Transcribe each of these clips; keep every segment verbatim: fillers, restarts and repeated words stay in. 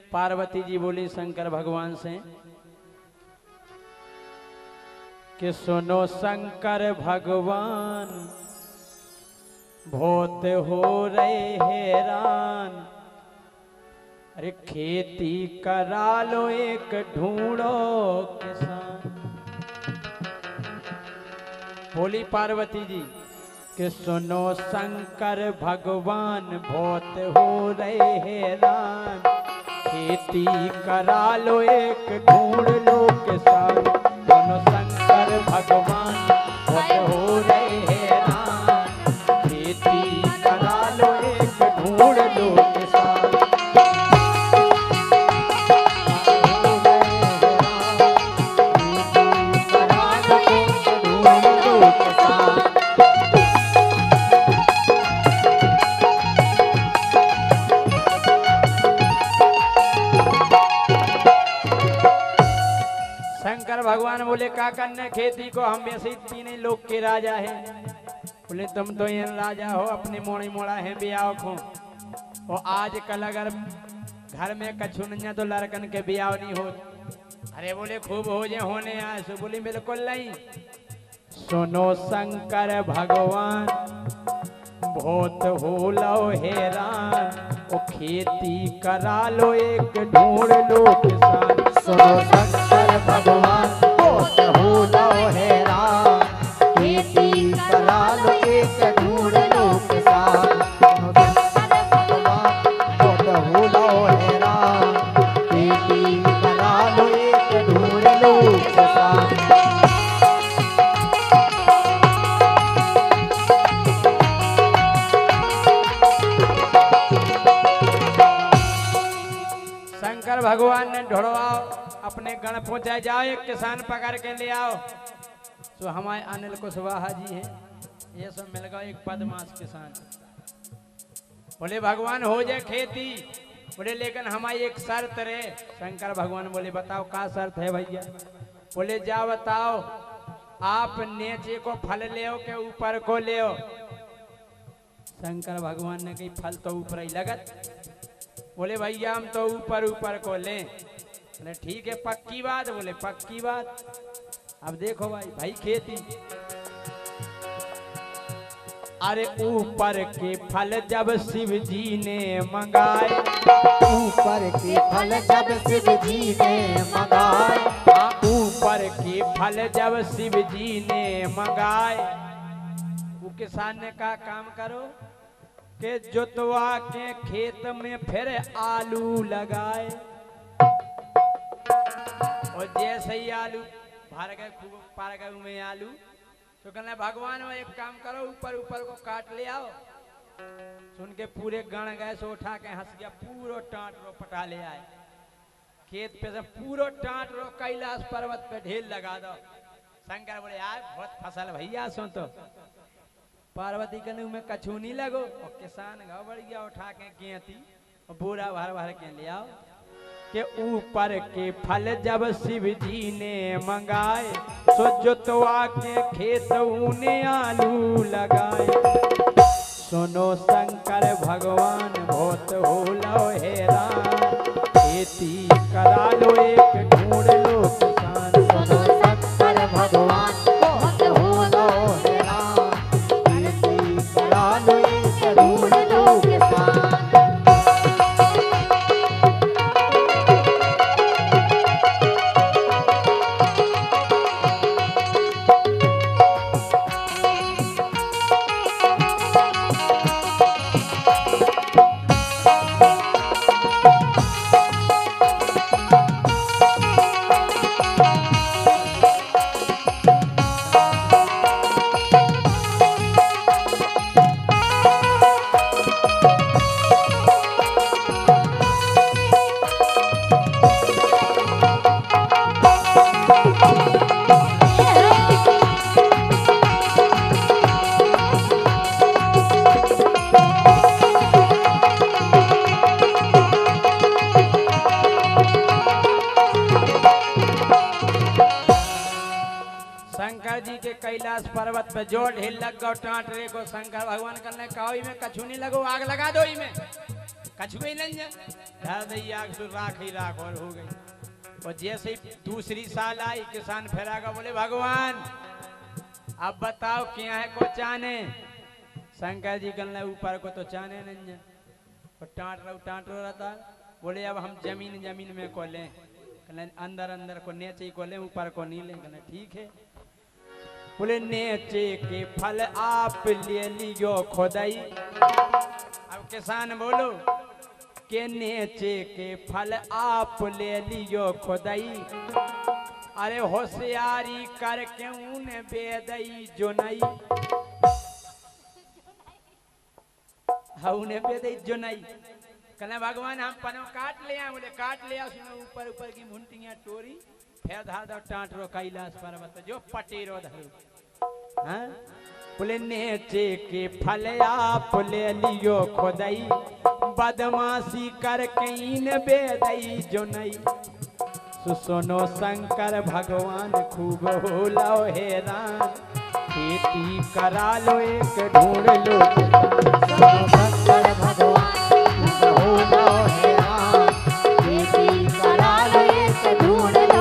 पार्वती जी बोली शंकर भगवान से कि सुनो शंकर भगवान बहुत हो रहे हैरान, अरे खेती करा लो एक ढूंढो किसान। बोली पार्वती जी कि सुनो शंकर भगवान बहुत हो रहे हैरान, खेती करा लो एक ढूंढ लो किसान। सुनो शंकर भगवान बहुत हो रहे हैरान, खेती करा लो एक ढूंढ लो किसान। भगवान बोले का करने खेती को, हम वैसे ही तीन लोग के राजा हैं। बोले तुम तो ये राजा हो, अपने मोड़ी मोड़ा है ब्याह को। और आज कल अगर घर में कछु नहीं तो लड़कन के ब्याह नहीं हो। अरे बोले खूब हो जाए होने आए सो। बोली बिल्कुल नहीं। सुनो शंकर भगवान बहुत हो लो हैरान, ओ खेती करा लो एक ढूंढ लो किसान। सुनो शंकर भगवान बहुत हो लो हैरान, खेती करा लो एक ढूंढ लो किसान। सुनो शंकर भगवान बहुत हो लो हैरान, खेती करा लो एक ढूंढ लो किसान। शंकर भगवान ने ढोड़वाओ अपने गण पहुंचा, जाओ एक किसान पकड़ के ले आओ। तो हमारे अनिल कुशवाहा जी हैं, ये सब मिल गया एक पदमास किसान। बोले भगवान हो जाए खेती। बोले लेकिन हमारी एक शर्त रे। शंकर भगवान बोले बताओ का शर्त है भैया। बोले जाओ बताओ, आप नीचे को फल ले के ऊपर को ले। शंकर भगवान ने कही फल तो ऊपर ही लगत। बोले भैया हम तो ऊपर ऊपर को लें। बोले ठीक है पक्की बात। बोले पक्की बात। अब देखो भाई भाई खेती, अरे ऊपर के फल जब शिव जी ने मंगाए, ऊपर के फल जब शिव जी ने मंगाए, ऊपर के फल जब शिव जी ने मंगाए। वो किसान ने कहा काम करो के जोतवा के खेत में फिर आलू लगाए। और जैसे ही आलू भर गए खूब पार गए में आलू, तो कहना भगवान वो एक काम करो ऊपर ऊपर को काट ले आओ। सुन के पूरे गण गए सो उठा के हंस गया, पूरो टाट रो पटा ले आए। खेत पे से पूरो टाट रो कैलाश पर्वत पे ढेर लगा दो। शंकर बोले यार बहुत फसल भैया सो। तो पार्वती के मुँह में कछू नहीं लगो। और किसान गाँव बढ़ गया उठा के गेती और बोरा भर भर के ले आओ के ऊपर के फल जब शिव जी ने मंगाए, सो जोतवा के खेत उने आलू लगाए। सुनो शंकर भगवान बहुत हो लो हैरान, खेती करा लो एक ढूंढ लो किसान। सुनो शंकर भगवान बहुत हो लो हैरान, खेती करा लो एक ढूंढ लो किसान। कैलाश पर्वत पे जो ढेल लग गो टांटरे को शंकर भगवान करने कहो में कछु नहीं लगो आग लगा दो में कछु ही नहीं धर दई आग सुर राख ही राख और हो गई। और जैसे ही दूसरी साल आई किसान फेरागा बोले भगवान अब बताओ क्या है को चाने। शंकर जी कहने ऊपर को तो चाने नहीं है और टांट रहा टांट रहता। बोले अब हम जमीन जमीन में को लें कहने अंदर अंदर को नीचे को लें ऊपर को नहीं लें कहने ठीक है। बोले नीचे के फल आप ले लियो खुदाई। अब किसान बोलो के नीचे के फल आप ले लियो खुदाई। अरे होशियारी करके उन्हें बेदई जो नहीं हाँ उन्हें बेदई जो नहीं कहना भगवान हम पनो काट ले आए। बोले काट ले उसमें ऊपर ऊपर की मुंटियां टोरी फिर धार दो टांट रो कैलाश पर्वत जो पटेरो धरो। हाँ बोले नीचे के फल आप ले लियो खुदाई बदमाशी करके इन बेदई जो नहीं। सुनो शंकर भगवान खूब हो लो हैरान खेती करा लो एक ढूंढ लो। सुनो शंकर भगवान खूब हो लो हैरान खेती करा लो एक ढूंढ लो।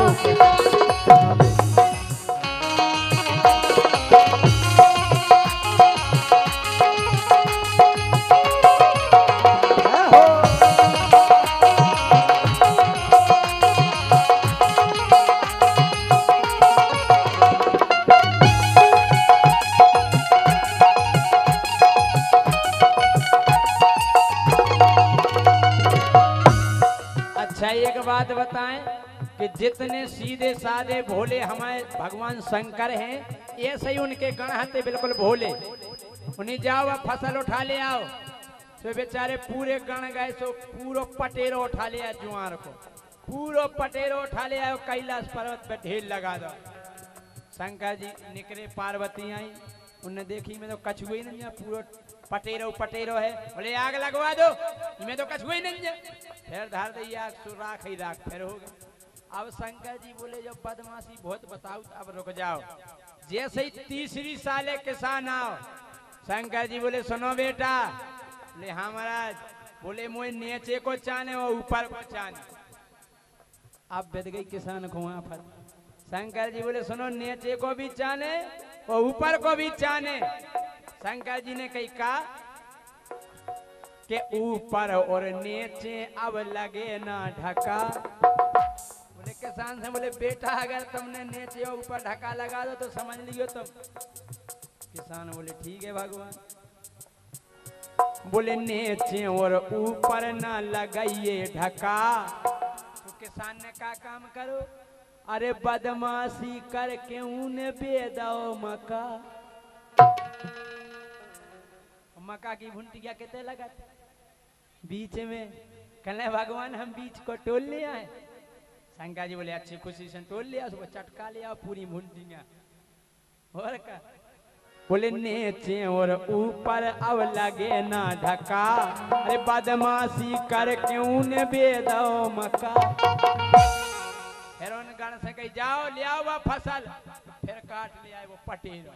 एक बात बताएं कि जितने सीधे साधे भोले हमारे भगवान शंकर हैं ऐसे ही उनके गण हते बिल्कुल भोले। उन्हें जाओ अब फसल उठा ले आओ तो बेचारे पूरे गण गए सो पूरो पटेरो उठा ले आओ जुआर को पूरो पटेरो उठा ले आओ कैलाश पर्वत पे ढेर लगा दो। शंकर जी निकले पार्वती आई उन्हें देखी में तो कछुआ ही नहीं पूरा पटेरो पटेरो है। बोले आग लगवा दो इनमें तो कछुआ ही नहीं है। फिर धार दी आग सुराख ही राख फिर हो गया। अब शंकर जी बोले जो बदमाशी बहुत बताओ अब रुक जाओ। जैसे ही तीसरी साले किसान आओ शंकर जी बोले सुनो बेटा। बोले हाँ महाराज। बोले मोए नीचे को चाने और ऊपर को चाने। अब बेद गई किसान को वहां पर। शंकर जी बोले सुनो नीचे को भी चाने और ऊपर को भी चाने। शंकर जी ने कही कहा कि ऊपर और नीचे अब लगे ना ढका। बोले किसान से बोले बेटा अगर तुमने नीचे और ऊपर ढका लगा दो तो समझ लियो तुम। किसान बोले ठीक है भगवान। बोले नीचे और ऊपर ना लगाइए ढका। तो किसान ने कहा काम करो अरे बदमाशी करके उन्हें बेदाओ मका। मका की भुंटिया कितने लगा बीच में कहने भगवान हम बीच को टोल ले आए। शंकर जी बोले अच्छी खुशी से टोल लिया उसको चटका लिया पूरी भुंटिया और का। बोले नीचे और ऊपर अब लगे ना ढका। अरे बदमाशी करके उन्हें बेदाओ मका। फिर उन गण से कही जाओ ले आओ वो फसल फिर काट ले आए वो पटेरो।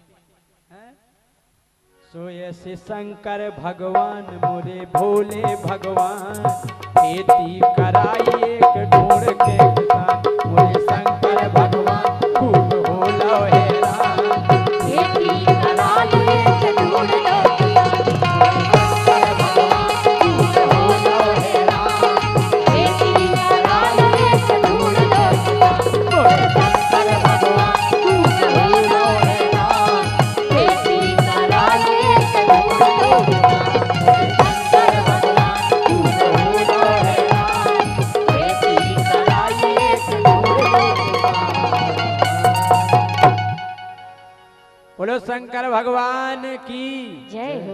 सोए से शंकर भगवान मोरे भोले भगवान खेती कराई एक ढूंढ के किसान। मोरे शंकर भगवान खूब भोला हैरान खेती करा लो एक ढूंढ लो। शंकर भगवान खूब भोला हैरान खेती करा लो एक ढूंढ लो। शंकर भगवान खूब भोला हैरान खेती करा लो एक ढूंढ लो। शंकर भगवान खूब भोला हैरान खेती करा लो एक ढूंढ लो। बोलो शंकर भगवान की जय हो।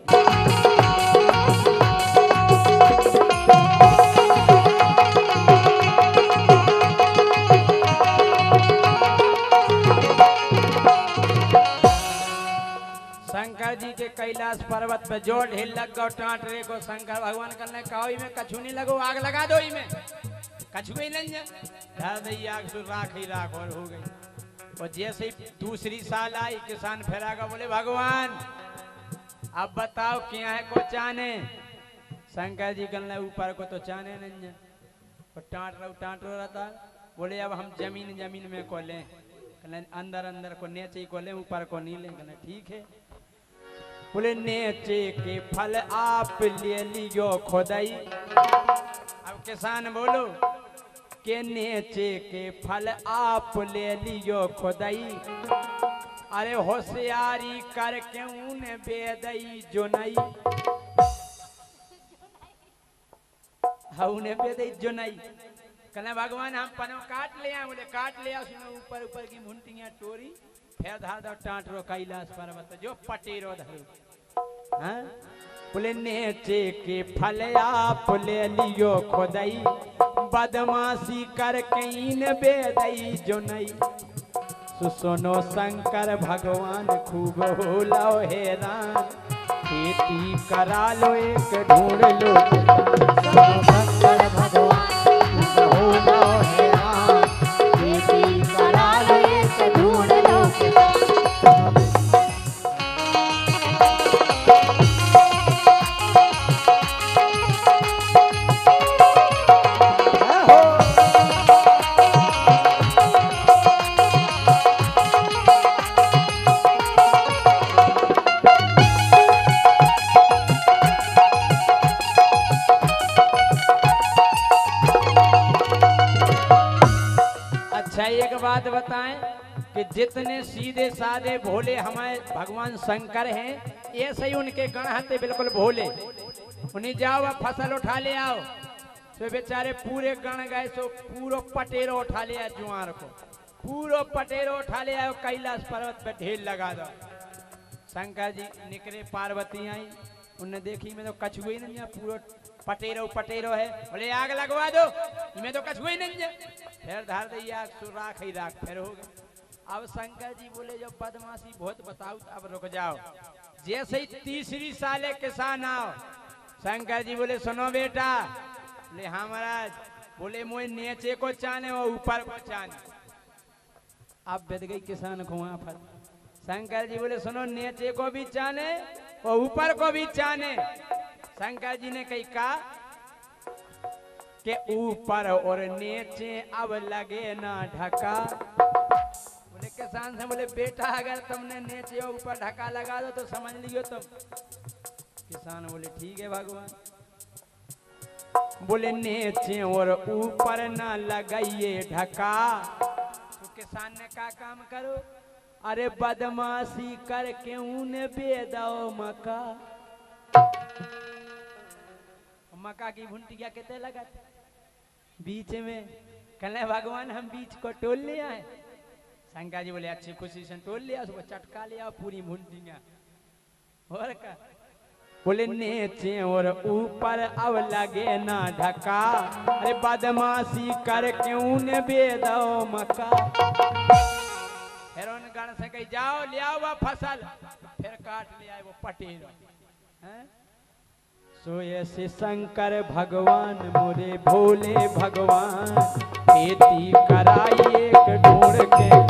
शंकर जी के कैलाश पर्वत पे जो ढेल लग गो टांट रे को शंकर भगवान करने कहो में कछु नहीं लगो आग लगा दो में कछु ही नहीं है। धर दई आग सुर राख ही राख और हो गई। और जैसे ही दूसरी साल आई किसान फिर आगा बोले भगवान अब बताओ क्या है को चाने। शंकर जी कहने ऊपर को तो चाने नहीं है, टाँट रो टाँट रो रहता। बोले अब हम जमीन जमीन में को लें, कहले अंदर अंदर को नीचे को लें ऊपर को नहीं लें। कहले ठीक है। बोले नीचे के फल आप ले लियो खुदाई। अब किसान बोलो के नीचे के फल आप ले लियो खुदाई। अरे होशियारी करके उन्हें बेदई जो नहीं, हाँ उन्हें बेदई जो नहीं। कहना भगवान हम पनो काट ले आए। बोले काट ले आओ। सुनो ऊपर ऊपर की मुंटियां टोरी फिर धार दो टाँट रो कैलाश पर्वत जो पटेरो धरो। हाँ बोले नीचे के फल आप ले लियो खुदाई। बदमाशी करके इन बेदई जो नहीं। सुनो शंकर भगवान खूब होला हैरान। खेती करा लो एक ढूंढ लो। शंकर भगवान खूब होला हैरान। खेती करा लो एक ढूंढ लो। एक बात बताएं कि जितने सीधे साधे भोले हमारे भगवान शंकर हैं ऐसे ही उनके गण हते बिल्कुल भोले। उन्हें जाओ अब फसल उठा ले आओ तो बेचारे पूरे गण गए सो पूरो पटेरो उठा ले आए। जुआर को पूरो पटेरो उठा ले आओ कैलाश पर्वत पे ढेर लगा दो। शंकर जी निकले, पार्वती आई, उन्हें देखी में तो कछुए नहीं है, पूरा पटेरो पटेरो है। बोले आग लगवा दो, इनमें तो कछुए नहीं है। फिर धार दे आग सुराख ही राख फिर हो गया। अब शंकर जी बोले जो बदमाशी बहुत बताओ अब रुक जाओ। जैसे ही तीसरी साले किसान आओ, शंकर जी बोले सुनो बेटा। बोले हाँ महाराज। बोले मोए नीचे को चाने और ऊपर को चाने। अब बेद गई किसान को वहां पर। शंकर जी बोले सुनो नीचे को भी चाने और ऊपर को भी चाने। शंकर जी ने कही कहा कि ऊपर और नीचे अब लगे ना ढका। बोले किसान से बोले बेटा अगर तुमने नीचे और ऊपर ढका लगा दो तो समझ लियो तुम। किसान बोले ठीक है भगवान। बोले नीचे और ऊपर ना लगाइए ढका। तो किसान ने कहा काम करो, अरे बदमाशी करके उन्हें बेदाओ मका। मका की भुंटिया कितने लगा बीच में। कहले भगवान हम बीच को टोल ले आए। शंकर जी बोले अच्छी खुशी से टोल लिया, उसको चटका लिया पूरी भुंटिया। और का बोले नीचे और ऊपर अब लगे ना ढका। अरे बदमाशी करके उन्हें बेदाओ मका। फिर उन गण से कही जाओ ले आओ वो फसल। फिर काट ले आए वो पटेरो। सोए से शंकर भगवान मोरे भोले भगवान। खेती कराई एक ढूंढ के